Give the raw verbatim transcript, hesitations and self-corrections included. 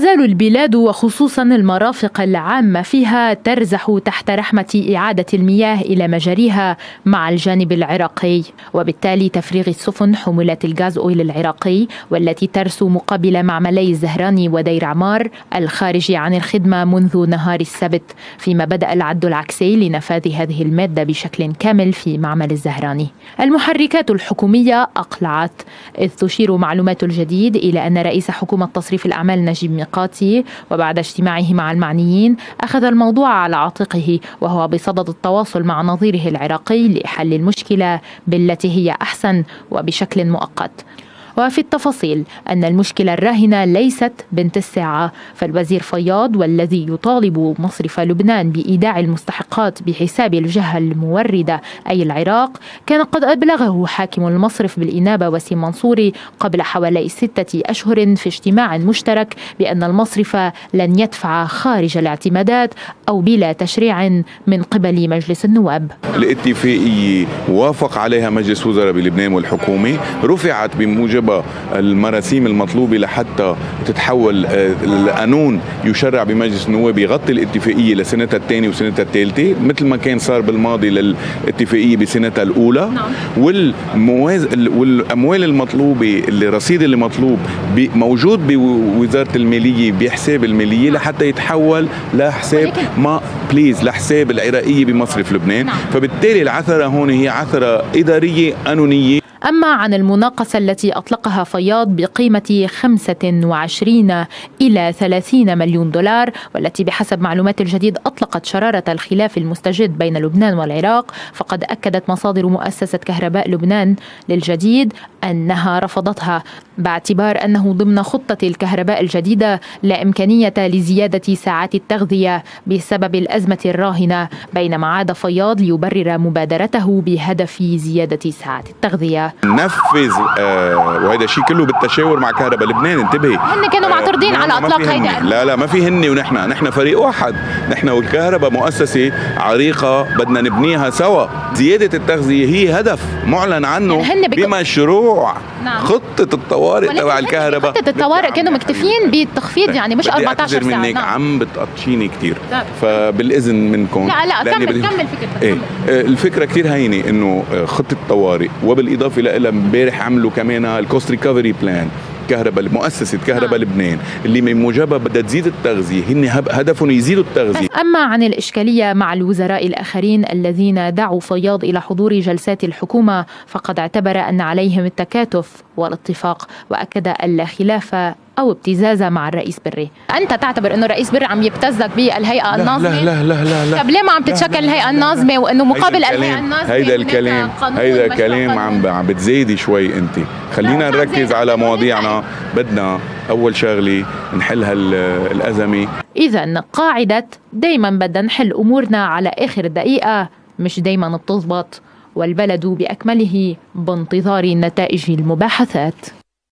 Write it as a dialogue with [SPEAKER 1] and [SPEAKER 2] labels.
[SPEAKER 1] تزال البلاد وخصوصا المرافق العامة فيها ترزح تحت رحمة إعادة المياه إلى مجاريها مع الجانب العراقي، وبالتالي تفريغ السفن حمولة الغاز أويل العراقي والتي ترسو مقابل معملي الزهراني ودير عمار الخارج عن الخدمة منذ نهار السبت، فيما بدأ العد العكسي لنفاذ هذه المادة بشكل كامل في معمل الزهراني. المحركات الحكومية أقلعت، إذ تشير معلومات الجديد إلى أن رئيس حكومة تصريف الأعمال نجيب ميقاتي وبعد اجتماعه مع المعنيين أخذ الموضوع على عاتقه، وهو بصدد التواصل مع نظيره العراقي لحل المشكلة بالتي هي أحسن وبشكل مؤقت. وفي التفاصيل أن المشكلة الراهنة ليست بنت الساعة، فالوزير فياض والذي يطالب مصرف لبنان بإيداع المستحقات بحساب الجهة الموردة أي العراق كان قد أبلغه حاكم المصرف بالإنابة وسيم منصوري قبل حوالي ستة أشهر في اجتماع مشترك بأن المصرف لن يدفع خارج الاعتمادات أو بلا تشريع من قبل مجلس النواب.
[SPEAKER 2] الاتفاقية وافق عليها مجلس وزراء بلبنان والحكومة، رفعت بموجب المراسيم المطلوبة لحتى تتحول القانون يشرع بمجلس النواب يغطي الاتفاقية لسنتها الثانية وسنتها الثالثة مثل ما كان صار بالماضي للاتفاقية بسنتها الأولى. والمواز... والأموال المطلوبة الرصيد اللي مطلوب موجود بوزارة المالية بحساب المالية لحتى يتحول لحساب ما بليز لحساب العراقية بمصرف لبنان. فبالتالي العثرة هون هي عثرة إدارية قانونية.
[SPEAKER 1] أما عن المناقصة التي أطلقها فياض بقيمة خمسة وعشرين إلى ثلاثين مليون دولار، والتي بحسب معلومات الجديد أطلقت شرارة الخلاف المستجد بين لبنان والعراق، فقد أكدت مصادر مؤسسة كهرباء لبنان للجديد أنها رفضتها باعتبار أنه ضمن خطة الكهرباء الجديدة لا إمكانية لزيادة ساعات التغذية بسبب الأزمة الراهنة، بينما عاد فياض ليبرر مبادرته بهدف زيادة ساعات التغذية.
[SPEAKER 2] نفذ آه وهذا الشيء كله بالتشاور مع كهرباء لبنان. انتبهي،
[SPEAKER 1] هن كانوا معترضين آه على اطلاق هيدا.
[SPEAKER 2] لا لا ما في هن ونحن نحن فريق واحد، نحن والكهرباء مؤسسه عريقه بدنا نبنيها سوا. زياده التغذيه هي هدف معلن عنه يعني بمشروع نعم. خطه الطوارئ تبع الكهرباء.
[SPEAKER 1] خطه الطوارئ كانوا مكتفيين بالتخفيض يعني مش أربعة عشر ساعه.
[SPEAKER 2] منك نعم. عم بتقطشيني كثير فبالاذن منكم.
[SPEAKER 1] لا لا كمل كمل فكرتك.
[SPEAKER 2] ايه الفكره كثير هينه انه خطه الطوارئ وبالاضافه الى امبارح عملوا كمان الكوست ريكفري بلان كهرباء مؤسسة كهرباء آه. لبنان اللي من موجبها بدها تزيد التغذية، هن هدفهم يزيدوا التغذية.
[SPEAKER 1] أما عن الإشكالية مع الوزراء الآخرين الذين دعوا فياض إلى حضور جلسات الحكومة، فقد اعتبر أن عليهم التكاتف والاتفاق، وأكد ألا خلاف أو ابتزاز مع الرئيس بري. أنت تعتبر أنه الرئيس بري عم يبتزك بالهيئة الناظمة؟
[SPEAKER 2] لا لا لا لا لا.
[SPEAKER 1] طب ليه ما عم تتشكل الهيئة الناظمة وأنه مقابل الهيئة الناظمة
[SPEAKER 2] هيدا الكلام هيدا الكلام عم عم بتزيدي شوي أنت. خلينا نركز على مواضيعنا. بدنا أول شغلة نحل هالأزمة.
[SPEAKER 1] إذن قاعدة دايما بدنا نحل أمورنا على آخر دقيقة مش دايما بتزبط، والبلد بأكمله بانتظار نتائج المباحثات.